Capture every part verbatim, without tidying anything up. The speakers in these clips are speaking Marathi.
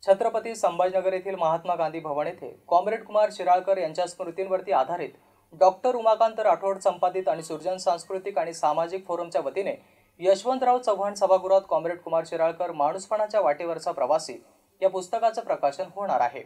छत्रपती संभाजीनगर येथील महात्मा गांधी भवन येथे कॉम्रेड कुमार शिराळकर यांच्या स्मृतींवरती आधारित डॉक्टर उमाकांत राठोड संपादित आणि सुरजन सांस्कृतिक आणि सामाजिक फोरमच्या वतीने यशवंतराव चव्हाण सभागृहात कॉम्रेड कुमार शिराळकर माणूसपणाच्या वाटेवरचा प्रवासी या पुस्तकाचं प्रकाशन होणार आहे।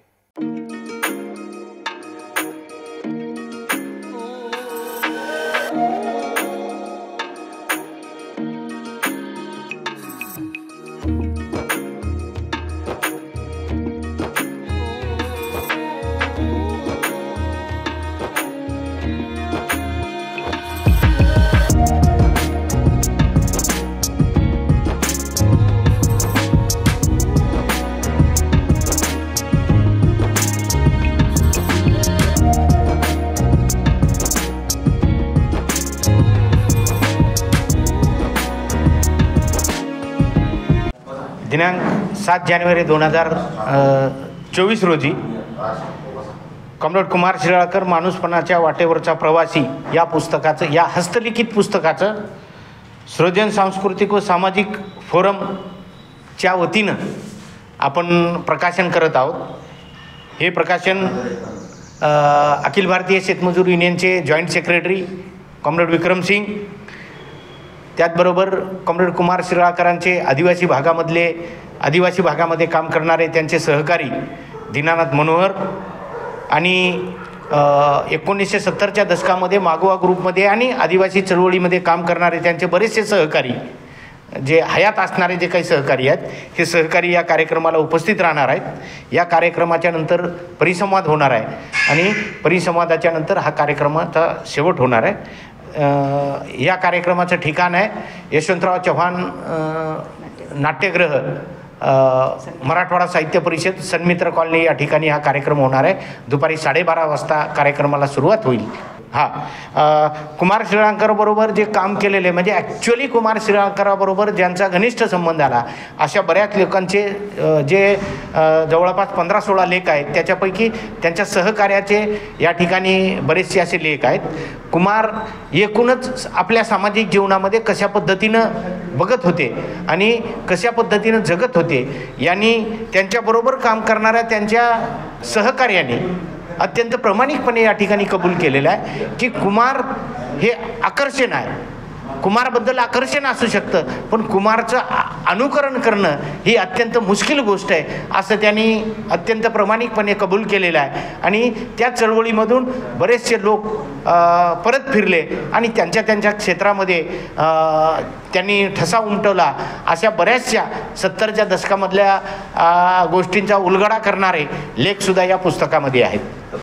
दिनांक सात जानेवारी दोन हजार चोवीस रोजी कॉम्रेड कुमार शिराळकर माणूसपणाच्या वाटेवरचा प्रवासी या पुस्तकाचं या हस्तलिखित पुस्तकाचं सृजन सांस्कृतिक व सामाजिक फोरमच्या वतीनं आपण प्रकाशन करत आहोत। हे प्रकाशन अखिल भारतीय शेतमजूर युनियनचे joint secretary comrade Vikram Singh, त्याचबरोबर कॉम्रेड कुमार शिराळकरांचे आदिवासी भागामधले आदिवासी भागामध्ये काम करणारे त्यांचे सहकारी दीनानाथ मनोहर आणि एकोणीसशे सत्तरच्या दशकामध्ये मागोवा ग्रुपमध्ये आणि आदिवासी चळवळीमध्ये काम करणारे त्यांचे बरेचसे सहकारी, जे हयात असणारे जे काही सहकारी आहेत, हे सहकारी या कार्यक्रमाला उपस्थित राहणार आहेत। या कार्यक्रमाच्या नंतर परिसंवाद होणार आहे आणि परिसंवादाच्या नंतर हा कार्यक्रमाचा शेवट होणार आहे। या कार्यक्रमाचं ठिकाण आहे यशवंतराव चव्हाण नाट्यगृह, मराठवाडा साहित्य परिषद, सन्मित्र कॉलनी या ठिकाणी हा कार्यक्रम होणार आहे। दुपारी साडेबारा वाजता कार्यक्रमाला सुरुवात होईल। हां, कुमार शिराळकरबरोबर जे काम केलेले म्हणजे ॲक्च्युअली कुमार शिराळकराबरोबर ज्यांचा घनिष्ठ संबंध आला अशा बऱ्याच लोकांचे जे जवळपास पंधरा सोळा लेख आहेत, त्याच्यापैकी त्यांच्या सहकार्याचे या ठिकाणी बरेचसे असे लेख आहेत। कुमार एकूणच आपल्या सामाजिक जीवनामध्ये कशा पद्धतीनं बघत होते आणि कशा पद्धतीनं जगत होते यांनी त्यांच्याबरोबर काम करणाऱ्या त्यांच्या सहकार्याने अत्यंत प्रामाणिकपणे या ठिकाणी कबूल केलेलं आहे की कुमार हे आकर्षण आहे, कुमारबद्दल आकर्षण असू शकतं, पण कुमारचं अनुकरण करणं ही अत्यंत मुश्किल गोष्ट आहे असं त्यांनी अत्यंत प्रामाणिकपणे कबूल केलेलं आहे। आणि त्या चळवळीमधून बरेचसे लोक परत फिरले आणि त्यांच्या त्यांच्या क्षेत्रामध्ये त्यांनी ठसा उमटवला। अशा बऱ्याचशा सत्तरच्या दशकामधल्या गोष्टींचा उलगडा करणारे लेखसुद्धा या पुस्तकामध्ये आहेत।